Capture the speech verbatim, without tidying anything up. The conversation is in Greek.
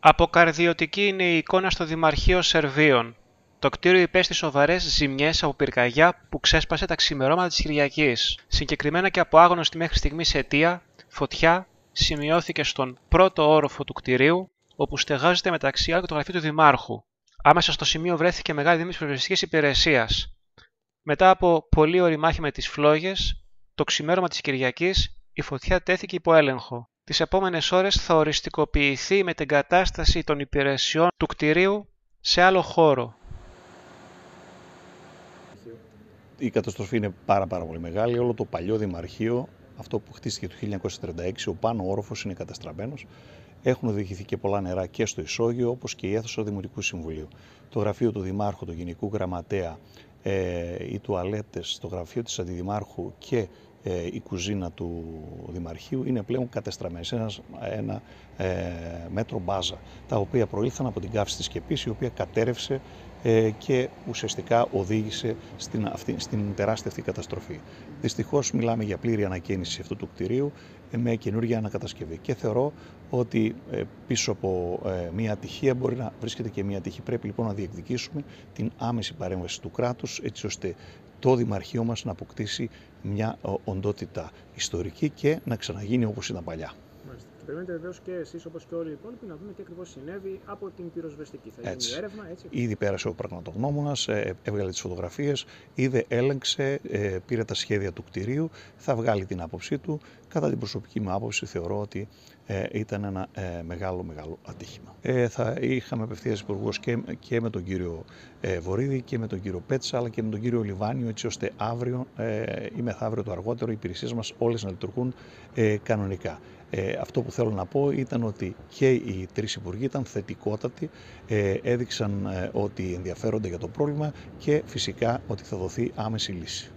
Αποκαρδιωτική είναι η εικόνα στο Δημαρχείο Σερβίων. Το κτίριο υπέστη σοβαρές ζημιές από πυρκαγιά που ξέσπασε τα ξημερώματα της Κυριακής. Συγκεκριμένα και από άγνωστη μέχρι στιγμής αιτία, φωτιά σημειώθηκε στον πρώτο όροφο του κτηρίου, όπου στεγάζεται μεταξύ άλλων και το γραφείο του Δημάρχου. Άμεσα στο σημείο βρέθηκε μεγάλη δύναμη της πυροσβεστικής υπηρεσίας. Μετά από πολλή ώρη μάχη με τις φλόγες, το ξημέρωμα της Κυριακής η φωτιά τέθηκε υπό έλεγχο. Τις επόμενες ώρες θα οριστικοποιηθεί η μετεγκατάσταση των υπηρεσιών του κτηρίου σε άλλο χώρο. Η καταστροφή είναι πάρα, πάρα πολύ μεγάλη. Όλο το παλιό δημαρχείο, αυτό που χτίστηκε το χίλια εννιακόσια τριάντα έξι, ο πάνω όροφος είναι καταστραμμένος. Έχουν οδηγηθεί και πολλά νερά και στο ισόγειο, όπως και η αίθουσα του Δημοτικού Συμβουλίου. Το γραφείο του Δημάρχου, του Γενικού Γραμματέα, ε, οι τουαλέτες, το γραφείο της Αντιδημάρχου και ε, η κουζίνα του Δημαρχείου είναι πλέον κατεστραμμένες. Ένα, ένα ε, μέτρο μπάζα, τα οποία προήλθαν από την καύση της Σκεπής, η οποία κατέρευσε ε, και ουσιαστικά οδήγησε στην, αυτή, στην τεράστια αυτή καταστροφή. Δυστυχώς μιλάμε για πλήρη ανακαίνιση αυτού του κτηρίου με καινούργια ανακατασκευή και θεωρώ ότι ε, πίσω από ε, μια ατυχία μπορεί να βρίσκεται και μια τύχη. Πρέπει λοιπόν να διεκδικήσουμε την άμεση παρέμβαση του κράτους, έτσι ώστε το Δημαρχείο μας να αποκτήσει μια οντότητα ιστορική και να ξαναγίνει όπως ήταν παλιά. Μάλιστα. Και περιμένετε βεβαίως και εσείς, όπως και όλοι οι υπόλοιποι, να δούμε τι ακριβώς συνέβη από την πυροσβεστική. Θα γίνει η έρευνα, έτσι. Ήδη πέρασε ο πραγματογνώμονας, έβγαλε τις φωτογραφίες, είδε, έλεγξε, πήρε τα σχέδια του κτηρίου, θα βγάλει την άποψή του. Κατά την προσωπική μου άποψη, θεωρώ ότι ήταν ένα μεγάλο, μεγάλο ατύχημα. Θα είχαμε απευθείας υπουργούς και, και με τον κύριο Βορίδη και με τον κύριο Πέτσα, αλλά και με τον κύριο Λιβάνιο, έτσι ώστε αύριο ή μεθαύριο το αργότερο οι υπηρεσίες μας όλες να λειτουργούν κανονικά. Ε, αυτό που θέλω να πω ήταν ότι και οι τρεις υπουργοί ήταν θετικότατοι, ε, έδειξαν ε, ότι ενδιαφέρονται για το πρόβλημα και φυσικά ότι θα δοθεί άμεση λύση.